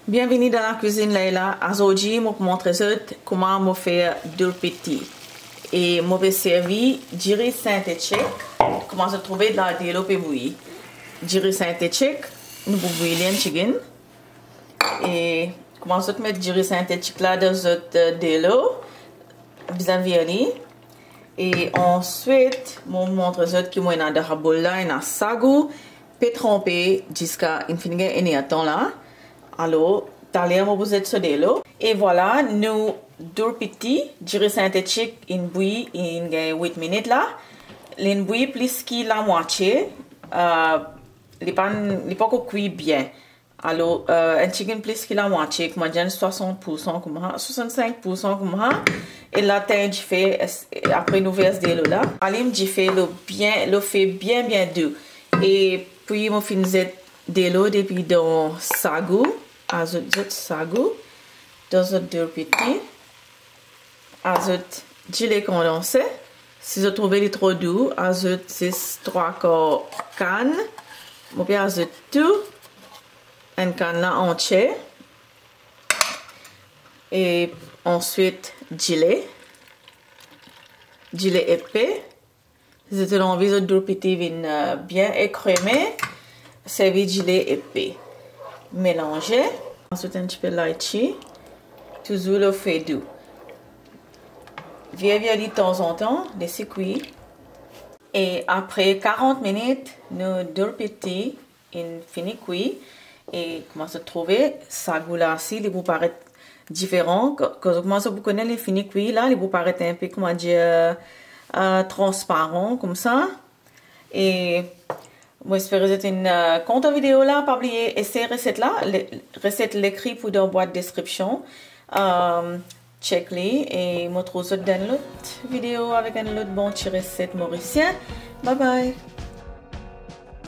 Bienvenue dans la cuisine Leila. Aujourd'hui, je vais vous montrer comment je fais deux petits. Et je vais servir du riz synthétique. Comment se trouver dans le développé bouilli. Du riz synthétique, nous pouvons bouillir un chicken. Et comment se mettre du riz synthétique là dans notre délo, bien viré. Et ensuite, je vais vous montrer que je vais dans le bol là, dans le sago, puis tremper jusqu'à infini et temps là. Alors, taler vous êtes sur l'eau. Et voilà, nous deux petits, du riz synthétique, une bouillie en 8 minutes là. Une bouillie plus que la moitié, les pas cuit bien. Alors, un chicken plus que la moitié, comme je 60%, comme 65% comme ça. Et la teinte, je fais, après nous verse de l'eau là. Allez, je fais bien doux. Et puis, je finis de l'eau depuis dans sago. Ajoute sago dans un deux petits. Ajoute du lait condensé. Si vous trouvez les trop doux, ajoute 3/4 canne. Je peux ajouter tout. Une canne là entière. Et ensuite du lait. Du lait épais. Si vous avez envie de deux petits vins bien écrémés, servez du lait épais. Mélanger. Ensuite un petit peu de lychee. Toujours le fait doux. Vieillir de temps en temps, laissez cuire. Et après 40 minutes, nous deux petits, ils finissent cuire. Et comment se trouver, ça goût là aussi, il vous paraît différent. Quand vous connaissez les finis cuits là, il vous paraît un peu, comment dire, transparent comme ça. Et moi, j'espère que c'est une compte vidéo là, pas oublier ces recettes là, les recettes l'écrit pour dans boîte description. Check-les et je vous retrouve dans l'autre vidéo avec une autre bonne recette mauricienne. Bye bye.